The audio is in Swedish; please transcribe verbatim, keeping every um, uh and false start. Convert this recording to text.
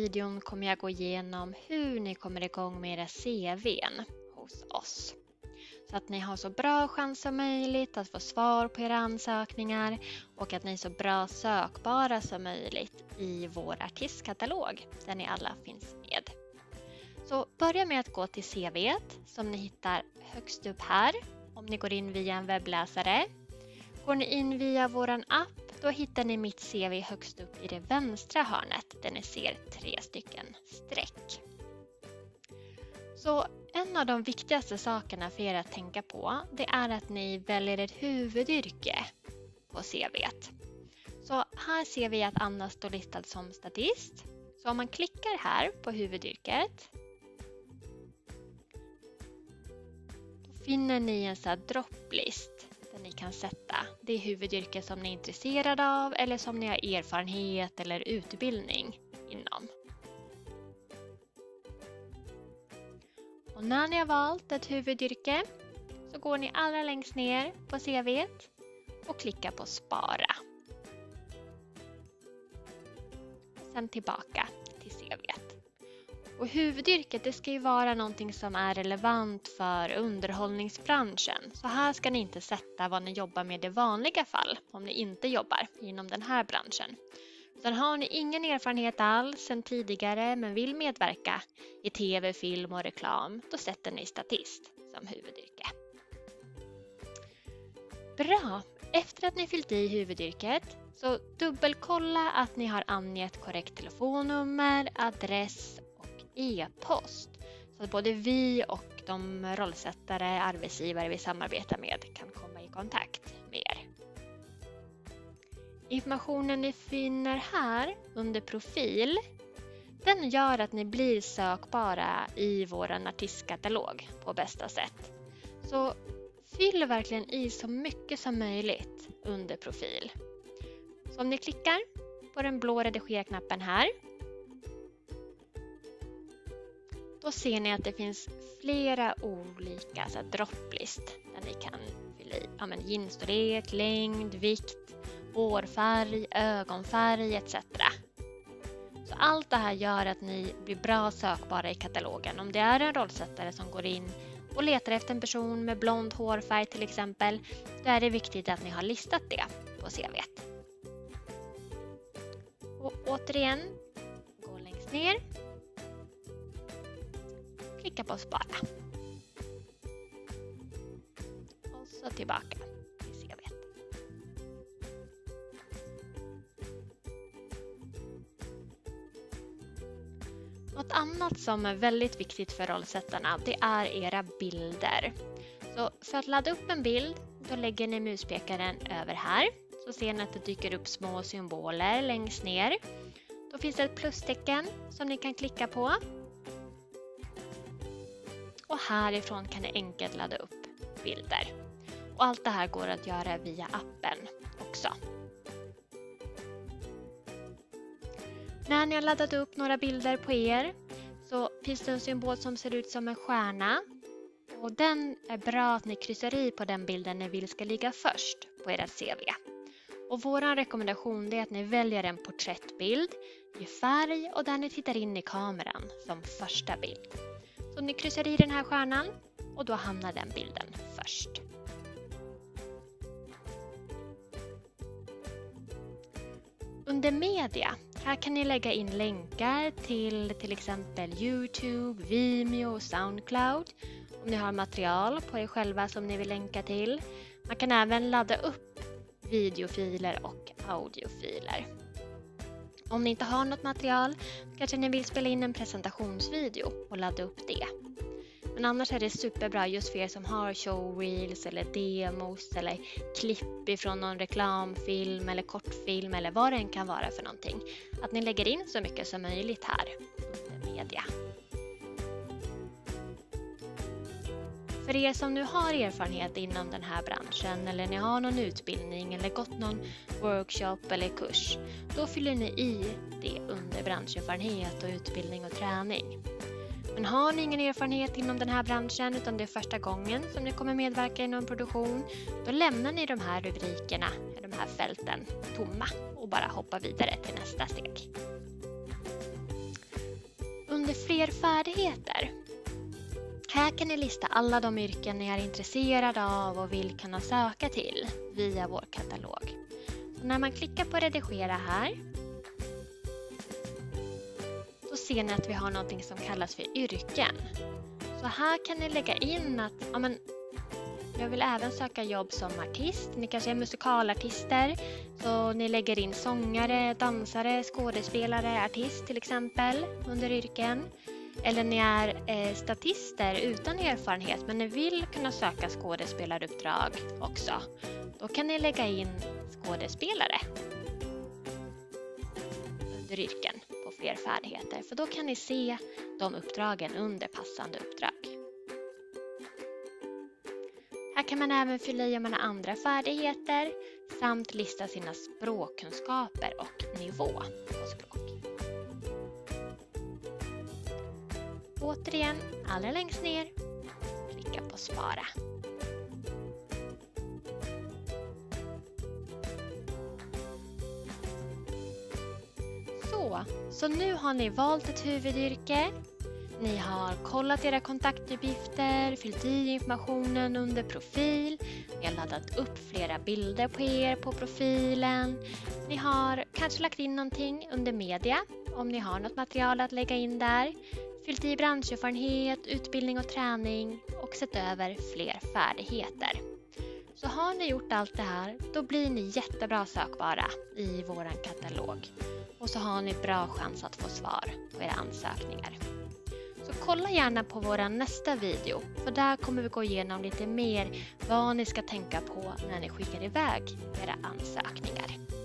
videon kommer jag gå igenom hur ni kommer igång med era C V:n hos oss. Så att ni har så bra chans som möjligt att få svar på era ansökningar och att ni är så bra sökbara som möjligt i vår artistkatalog där ni alla finns med. Så börja med att gå till C V:t som ni hittar högst upp här om ni går in via en webbläsare. Går ni in via våran app, då hittar ni mitt C V högst upp i det vänstra hörnet där ni ser tre stycken streck. Så en av de viktigaste sakerna för er att tänka på, det är att ni väljer ett huvudyrke på C V:t. Så här ser vi att Anna står listad som statist. Så om man klickar här på huvudyrket, då finner ni en sån här dropplist där ni kan sätta det huvudyrke som ni är intresserade av eller som ni har erfarenhet eller utbildning inom. Och när ni har valt ett huvudyrke så går ni allra längst ner på C V:t och klickar på spara. Sen tillbaka till C V:t. Och huvudyrket, det ska ju vara någonting som är relevant för underhållningsbranschen. Så här ska ni inte sätta vad ni jobbar med i vanliga fall om ni inte jobbar inom den här branschen. Sen har ni ingen erfarenhet alls sedan tidigare men vill medverka i tv, film och reklam, då sätter ni statist som huvudyrke. Bra! Efter att ni fyllt i huvudyrket så dubbelkolla att ni har angett korrekt telefonnummer, adress och e-post. Så att både vi och de rollsättare, arbetsgivare vi samarbetar med kan komma i kontakt med er. Informationen ni finner här under profil, den gör att ni blir sökbara i vår artistkatalog på bästa sätt. Så fyll verkligen i så mycket som möjligt under profil. Så om ni klickar på den blå redigera-knappen här, då ser ni att det finns flera olika så här, dropplist där ni kan fylla i ja, men jeansstorlek, längd, vikt, hårfärg, ögonfärg et cetera. Så allt det här gör att ni blir bra sökbara i katalogen. Om det är en rollsättare som går in och letar efter en person med blond hårfärg till exempel, då är det viktigt att ni har listat det på C V:t. Och återigen, gå längst ner. Klicka på spara. Och så tillbaka till C V:t. Något annat som är väldigt viktigt för rollsättarna, det är era bilder. Så för att ladda upp en bild, då lägger ni muspekaren över här. Så ser ni att det dyker upp små symboler längst ner. Då finns det ett plustecken som ni kan klicka på. Och härifrån kan ni enkelt ladda upp bilder. Och allt det här går att göra via appen också. När ni har laddat upp några bilder på er så finns det en symbol som ser ut som en stjärna. Och den är bra att ni kryssar i på den bilden ni vill ska ligga först på ert C V. Och vår rekommendation är att ni väljer en porträttbild i färg och där ni tittar in i kameran som första bild. Så ni kryssar i den här stjärnan och då hamnar den bilden först. Under media, här kan ni lägga in länkar till till exempel YouTube, Vimeo och Soundcloud. Om ni har material på er själva som ni vill länka till. Man kan även ladda upp videofiler och audiofiler. Om ni inte har något material kanske ni vill spela in en presentationsvideo och ladda upp det. Men annars är det superbra just för er som har showreels eller demos eller klipp ifrån någon reklamfilm eller kortfilm eller vad det än kan vara för någonting. Att ni lägger in så mycket som möjligt här under media. För er som nu har erfarenhet inom den här branschen eller ni har någon utbildning eller gått någon workshop eller kurs, då fyller ni i det under branscherfarenhet och utbildning och träning. Men har ni ingen erfarenhet inom den här branschen utan det är första gången som ni kommer medverka i någon produktion, då lämnar ni de här rubrikerna, de här fälten tomma och bara hoppar vidare till nästa steg. under fler färdigheter. Här kan ni lista alla de yrken ni är intresserade av och vill kunna söka till via vår katalog. Så när man klickar på redigera här, då ser ni att vi har något som kallas för yrken. Så här kan ni lägga in att ja, men, jag vill även söka jobb som artist. Ni kanske är musikalartister. Så ni lägger in sångare, dansare, skådespelare, artist till exempel under yrken. Eller ni är eh, statister utan erfarenhet men ni vill kunna söka skådespelaruppdrag också. Då kan ni lägga in skådespelare under yrken på fler färdigheter. För då kan ni se de uppdragen under passande uppdrag. Här kan man även fylla i om man har andra färdigheter samt lista sina språkkunskaper och nivå på språk. Återigen, allra längst ner, klicka på spara. Så, så nu har ni valt ett huvudyrke. Ni har kollat era kontaktuppgifter, fyllt i informationen under profil. Ni har laddat upp flera bilder på er på profilen. Ni har kanske lagt in någonting under media om ni har något material att lägga in där. Fyllt i branscherfarenhet, utbildning och träning och sett över fler färdigheter. Så har ni gjort allt det här, då blir ni jättebra sökbara i vår katalog. Och så har ni bra chans att få svar på era ansökningar. Så kolla gärna på vår nästa video, för där kommer vi gå igenom lite mer vad ni ska tänka på när ni skickar iväg era ansökningar.